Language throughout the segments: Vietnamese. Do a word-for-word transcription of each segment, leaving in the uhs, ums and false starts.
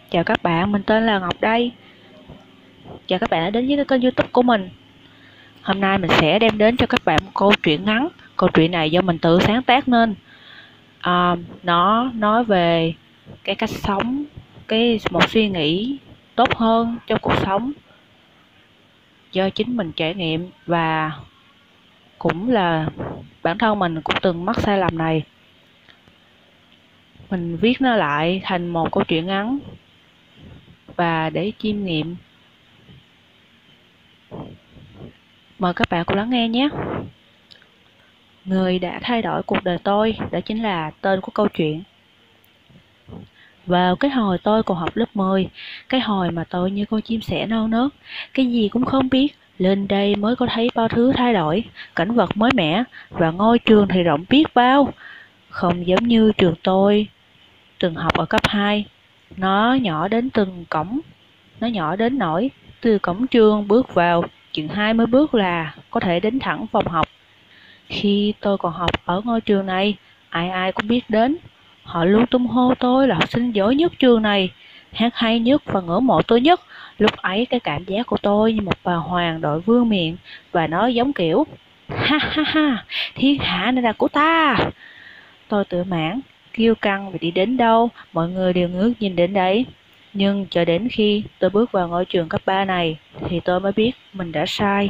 Chào các bạn, mình tên là Ngọc đây. Chào các bạn đã đến với kênh YouTube của mình. Hôm nay mình sẽ đem đến cho các bạn một câu chuyện ngắn. Câu chuyện này do mình tự sáng tác nên. À, nó nói về cái cách sống, cái một suy nghĩ tốt hơn trong cuộc sống do chính mình trải nghiệm, và cũng là bản thân mình cũng từng mắc sai lầm này. Mình viết nó lại thành một câu chuyện ngắn và để chiêm nghiệm. Mời các bạn cùng lắng nghe nhé. Người đã thay đổi cuộc đời tôi, đó chính là tên của câu chuyện. Vào cái hồi tôi còn học lớp mười, cái hồi mà tôi như con chim sẻ non nớt, cái gì cũng không biết, lên đây mới có thấy bao thứ thay đổi, cảnh vật mới mẻ, và ngôi trường thì rộng biết bao. Không giống như trường tôi từng học ở cấp hai, nó nhỏ đến từng cổng, nó nhỏ đến nỗi từ cổng trường bước vào, chừng hai mươi bước là có thể đến thẳng phòng học. Khi tôi còn học ở ngôi trường này, ai ai cũng biết đến. Họ luôn tung hô tôi là học sinh giỏi nhất trường này, hát hay nhất và ngưỡng mộ tôi nhất. Lúc ấy cái cảm giác của tôi như một bà hoàng đội vương miện và nói giống kiểu ha ha ha, thiên hạ này là của ta. Tôi tự mãn, kiêu căng vì đi đến đâu, mọi người đều ngước nhìn đến đấy. Nhưng cho đến khi tôi bước vào ngôi trường cấp ba này thì tôi mới biết mình đã sai.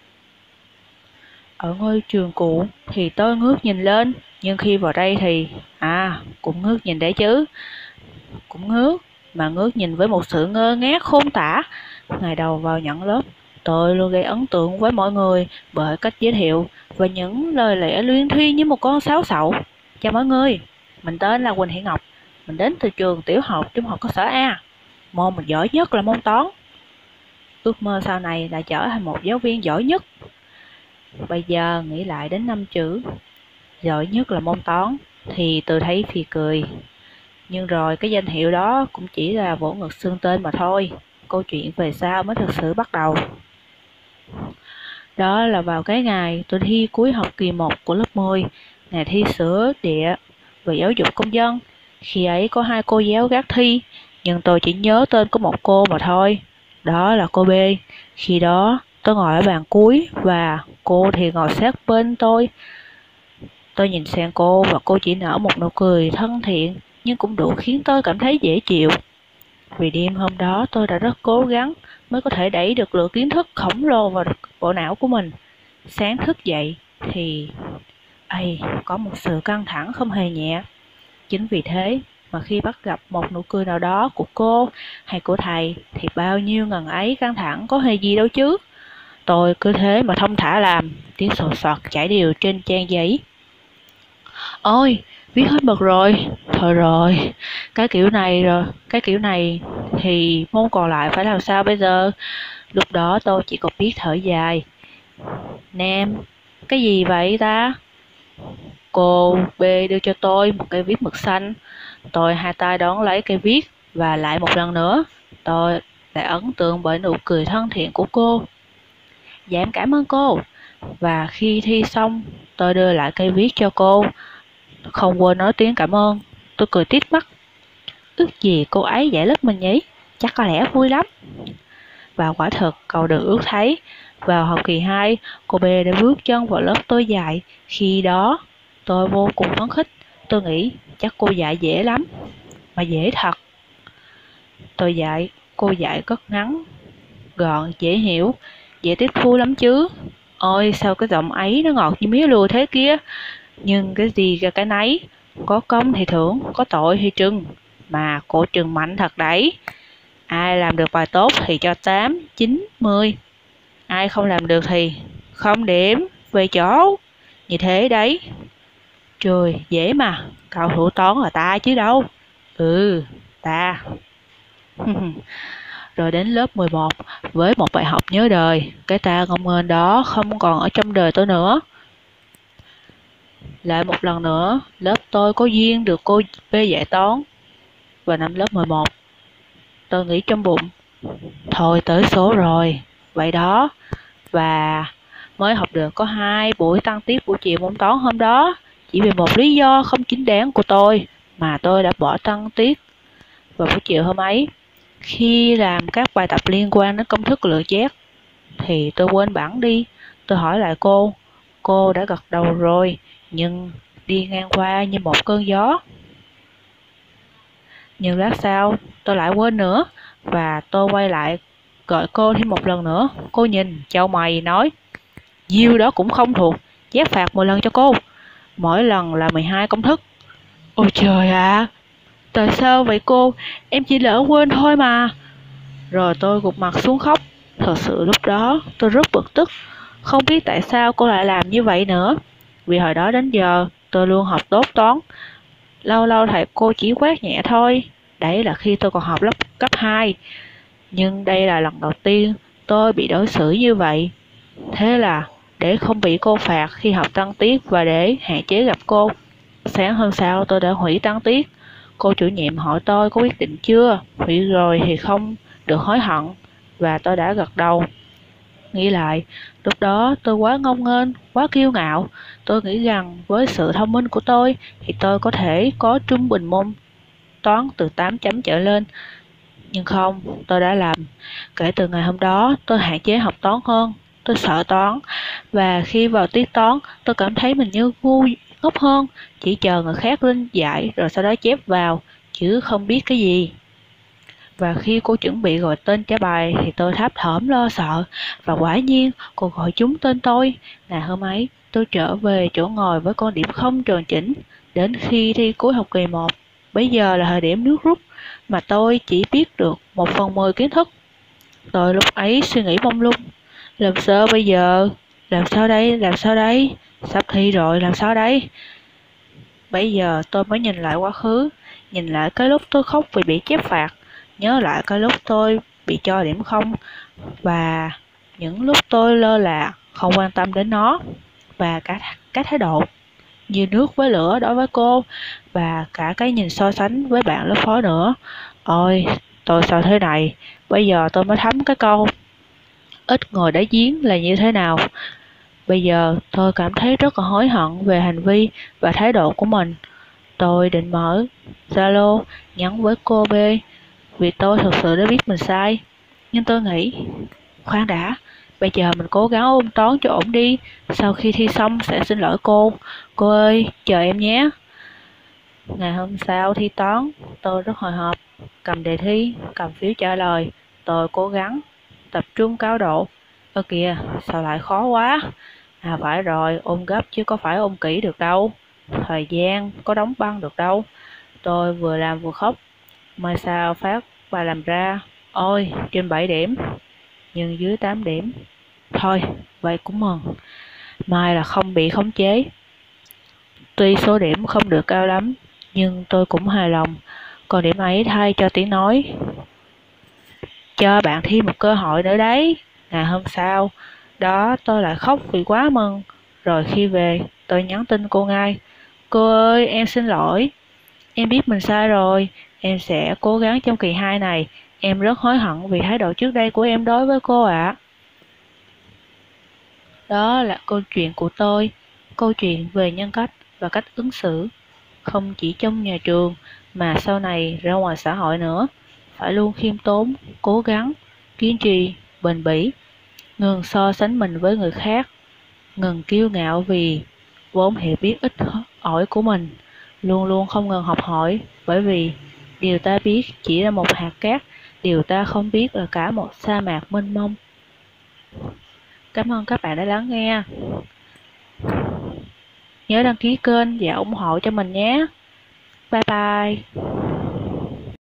Ở ngôi trường cũ thì tôi ngước nhìn lên, nhưng khi vào đây thì, à, cũng ngước nhìn đấy chứ. Cũng ngước, mà ngước nhìn với một sự ngơ ngác khôn tả. Ngày đầu vào nhận lớp, tôi luôn gây ấn tượng với mọi người bởi cách giới thiệu và những lời lẽ luyên thuyên như một con sáo sậu. Chào mọi người, mình tên là Quỳnh Thị Ngọc, mình đến từ trường tiểu học trung học cơ sở A. Môn mình giỏi nhất là môn toán. Ước mơ sau này là trở thành một giáo viên giỏi nhất. Bây giờ nghĩ lại đến năm chữ giỏi nhất là môn toán thì tôi thấy phì cười. Nhưng rồi cái danh hiệu đó cũng chỉ là vỗ ngực xưng tên mà thôi. Câu chuyện về sau mới thực sự bắt đầu. Đó là vào cái ngày tôi thi cuối học kỳ một của lớp mười, ngày thi sử địa về giáo dục công dân. Khi ấy có hai cô giáo gác thi, nhưng tôi chỉ nhớ tên của một cô mà thôi. Đó là cô B. Khi đó tôi ngồi ở bàn cuối và cô thì ngồi sát bên tôi. Tôi nhìn sang cô và cô chỉ nở một nụ cười thân thiện, nhưng cũng đủ khiến tôi cảm thấy dễ chịu. Vì đêm hôm đó tôi đã rất cố gắng mới có thể đẩy được lượng kiến thức khổng lồ vào bộ não của mình. Sáng thức dậy thì ây, có một sự căng thẳng không hề nhẹ. Chính vì thế mà khi bắt gặp một nụ cười nào đó của cô hay của thầy thì bao nhiêu ngần ấy căng thẳng có hề gì đâu chứ. Tôi cứ thế mà thông thả làm, tiếng sột soạt chảy đều trên trang giấy. Ôi, viết hết mực rồi. Thôi rồi, cái kiểu này rồi, cái kiểu này thì môn còn lại phải làm sao bây giờ? Lúc đó tôi chỉ còn biết thở dài. Nam, cái gì vậy ta? Cô B đưa cho tôi một cây viết mực xanh. Tôi hai tay đón lấy cây viết và lại một lần nữa, tôi lại ấn tượng bởi nụ cười thân thiện của cô. Dạ em cảm ơn cô. Và khi thi xong, tôi đưa lại cây viết cho cô, không quên nói tiếng cảm ơn. Tôi cười tít mắt. Ước gì cô ấy dạy lớp mình nhỉ? Chắc có lẽ vui lắm. Và quả thực cầu được ước thấy. Vào học kỳ hai, cô B đã bước chân vào lớp tôi dạy. Khi đó, tôi vô cùng phấn khích. Tôi nghĩ chắc cô dạy dễ lắm. Mà dễ thật. Tôi dạy, cô dạy rất ngắn, gọn, dễ hiểu, dễ tiếp thu lắm chứ. Ôi sao cái giọng ấy nó ngọt như mía lùi thế kia. Nhưng cái gì ra cái nấy, có công thì thưởng, có tội thì trừng. Mà cô trừng mạnh thật đấy. Ai làm được bài tốt thì cho tám, chín, mười. Ai không làm được thì không điểm, về chỗ. Như thế đấy. Trời, dễ mà, cao thủ toán là ta chứ đâu. Ừ, ta. Rồi đến lớp mười một, với một bài học nhớ đời, cái ta ngông nghênh đó không còn ở trong đời tôi nữa. Lại một lần nữa, lớp tôi có duyên được cô B dạy toán. Và năm lớp mười một, tôi nghĩ trong bụng, thôi tới số rồi, vậy đó. Và mới học được có hai buổi tăng tiết buổi chiều môn toán hôm đó. Chỉ vì một lý do không chính đáng của tôi mà tôi đã bỏ tăng tiết vào buổi chiều hôm ấy. Khi làm các bài tập liên quan đến công thức lựa chét thì tôi quên bẵng đi. Tôi hỏi lại cô. Cô đã gật đầu rồi, nhưng đi ngang qua như một cơn gió. Nhưng lát sau, tôi lại quên nữa, và tôi quay lại gọi cô thêm một lần nữa. Cô nhìn, chau mày nói, nhiêu đó cũng không thuộc, chép phạt mười lần cho cô. Mỗi lần là mười hai công thức. Ôi trời ạ, à, tại sao vậy cô? Em chỉ lỡ quên thôi mà. Rồi tôi gục mặt xuống khóc. Thật sự lúc đó tôi rất bực tức. Không biết tại sao cô lại làm như vậy nữa. Vì hồi đó đến giờ tôi luôn học tốt toán. Lâu lâu thầy cô chỉ quát nhẹ thôi. Đấy là khi tôi còn học lớp cấp hai. Nhưng đây là lần đầu tiên tôi bị đối xử như vậy. Thế là để không bị cô phạt khi học tăng tiết và để hạn chế gặp cô, sáng hôm sau tôi đã hủy tăng tiết. Cô chủ nhiệm hỏi tôi có quyết định chưa. Hủy rồi thì không được hối hận. Và tôi đã gật đầu. Nghĩ lại, lúc đó tôi quá ngông nghênh, quá kiêu ngạo. Tôi nghĩ rằng với sự thông minh của tôi thì tôi có thể có trung bình môn toán từ tám chấm trở lên. Nhưng không, tôi đã làm. Kể từ ngày hôm đó, tôi hạn chế học toán hơn. Tôi sợ toán. Và khi vào tiết toán, tôi cảm thấy mình như ngu ngốc hơn. Chỉ chờ người khác lên giải rồi sau đó chép vào, chứ không biết cái gì. Và khi cô chuẩn bị gọi tên trả bài thì tôi thấp thỏm lo sợ. Và quả nhiên, cô gọi trúng tên tôi. Ngày hôm ấy, tôi trở về chỗ ngồi với con điểm không tròn chỉnh. Đến khi thi cuối học kỳ một, bây giờ là thời điểm nước rút, mà tôi chỉ biết được một phần mười kiến thức. Tôi lúc ấy suy nghĩ mông lung. Làm sao bây giờ? Làm sao đây? Làm sao đây? Sắp thi rồi, làm sao đây? Bây giờ tôi mới nhìn lại quá khứ, nhìn lại cái lúc tôi khóc vì bị chép phạt, nhớ lại cái lúc tôi bị cho điểm không, và những lúc tôi lơ là, không quan tâm đến nó, và cả cái thái độ như nước với lửa đối với cô, và cả cái nhìn so sánh với bạn lớp phó nữa. Ôi, tôi sao thế này? Bây giờ tôi mới thấm cái câu ít ngồi đáy giếng là như thế nào. Bây giờ tôi cảm thấy rất là hối hận về hành vi và thái độ của mình. Tôi định mở Zalo nhắn với cô B vì tôi thực sự đã biết mình sai. Nhưng tôi nghĩ, khoan đã, bây giờ mình cố gắng ôn toán cho ổn đi. Sau khi thi xong sẽ xin lỗi cô. Cô ơi, chờ em nhé. Ngày hôm sau thi toán, tôi rất hồi hộp. Cầm đề thi, cầm phiếu trả lời. Tôi cố gắng, tập trung cao độ. Ơ kìa, sao lại khó quá? À phải rồi, ôn gấp chứ có phải ôn kỹ được đâu. Thời gian có đóng băng được đâu. Tôi vừa làm vừa khóc. Mai sao phát bài làm ra. Ôi, trên bảy điểm, nhưng dưới tám điểm. Thôi, vậy cũng mừng. Mai là không bị khống chế. Tuy số điểm không được cao lắm, nhưng tôi cũng hài lòng. Còn điểm ấy thay cho tiếng nói. Cho bạn thêm một cơ hội nữa đấy. Ngày hôm sau, đó tôi lại khóc vì quá mừng. Rồi khi về, tôi nhắn tin cô ngay. Cô ơi, em xin lỗi. Em biết mình sai rồi. Em sẽ cố gắng trong kỳ hai này. Em rất hối hận vì thái độ trước đây của em đối với cô ạ. Đó là câu chuyện của tôi. Câu chuyện về nhân cách và cách ứng xử. Không chỉ trong nhà trường, mà sau này ra ngoài xã hội nữa. Phải luôn khiêm tốn, cố gắng, kiên trì, bền bỉ. Ngừng so sánh mình với người khác. Ngừng kiêu ngạo vì vốn hiểu biết ít ỏi của mình. Luôn luôn không ngừng học hỏi, bởi vì điều ta biết chỉ là một hạt cát, điều ta không biết là cả một sa mạc mênh mông. Cảm ơn các bạn đã lắng nghe. Nhớ đăng ký kênh và ủng hộ cho mình nhé. Bye bye.